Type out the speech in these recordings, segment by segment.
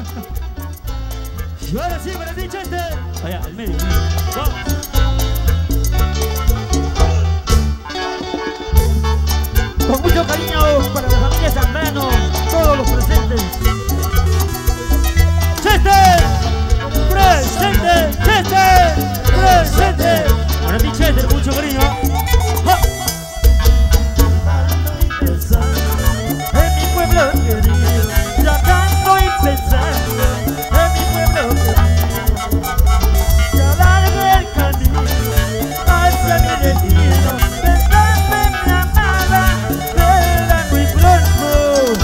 Y ahora sí, para ti, Cheste. Allá, el medio. Vamos. Con mucho cariño para la familia Zambrano, todos los presentes. ¡Cheste! ¡Presente! ¡Cheste! ¡Presente! Para ti, Cheste, con mucho cariño. ¡Ja! En mi pueblo querido, tratando y pensando en mi pueblo querido. Ya largo el camino hacia mi destino, pensando en mi amada, verla muy pronto.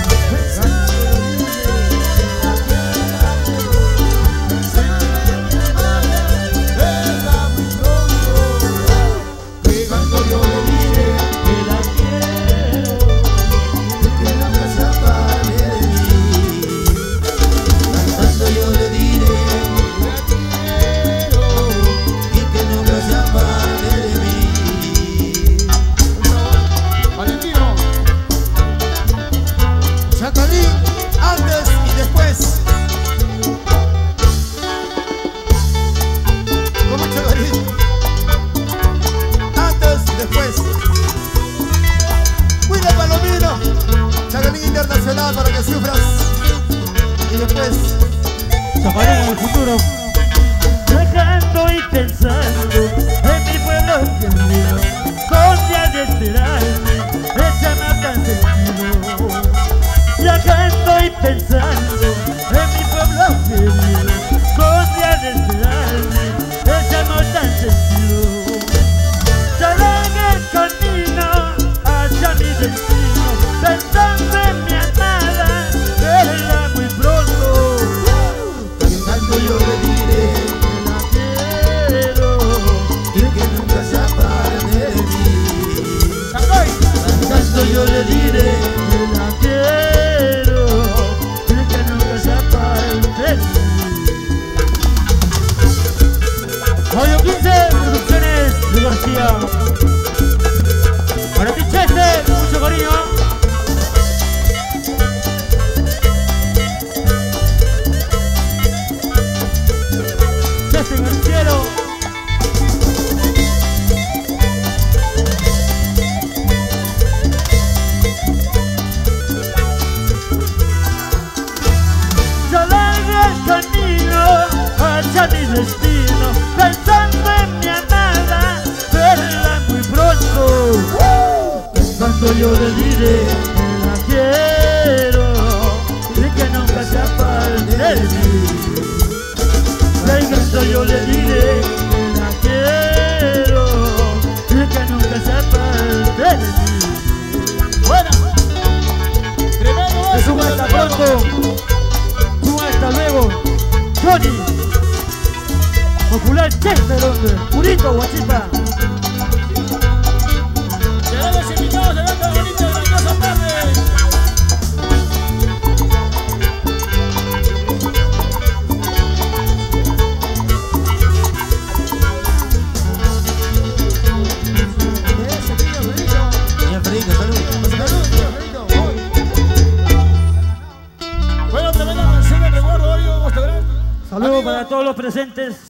Llegando yo le diré Que la quiero, que nunca se aparte de mí. Cantando yo le diré y que nunca se aparte de mí. Valentino, Chacalín, antes y después. Con mucho cariño. Antes y después. Cuida Palomino, Chacalín Internacional para que sufras. Y después, Chaparén en el futuro. Dejando y pensando en mi pueblo querido, con días de esperarme, ella me ha tan sentido. Viajando y pensando en mi pueblo querido, con días de esperarme, ella me ha tan sentido. Ya larga el camino hacia mi destino, pensando en mi amada, verla muy pronto. cantando yo le diré La quiero, y que nunca se aparte de mí. Cantando yo le diré la quiero, y que nunca se aparte de mí. Audio 15, Producciones de García. Para ti, Cheste, con mucho cariño. Cheste en el cielo. Ya largo el camino hacia mi destino, pensando en mi amada, verla muy pronto. Cantando yo le diré que la quiero y que nunca se aparte de mí. Cantando yo le diré que la quiero y que nunca se aparte de mí. Bueno, es un hasta pronto. Hasta luego, Johnny, popular Cheste, hombre, purito, guachita. Queremos invitados a esta bonita y grandiosa tarde. Bien, Fredito, salud. Bueno, tremenda canción de recuerdo hoy, vamos a ver. Saludos para todos los presentes.